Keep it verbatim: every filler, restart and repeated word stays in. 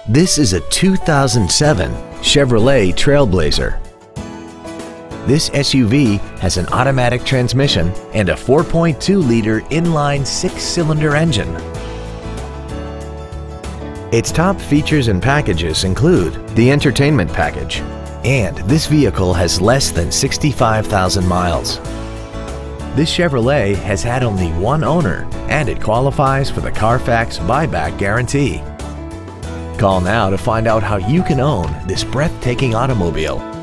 This is a two thousand seven Chevrolet TrailBlazer. This S U V has an automatic transmission and a four point two liter inline six-cylinder engine. Its top features and packages include the entertainment package, and this vehicle has less than sixty-five thousand miles. This Chevrolet has had only one owner, and it qualifies for the Carfax buyback guarantee. Call now to find out how you can own this breathtaking automobile.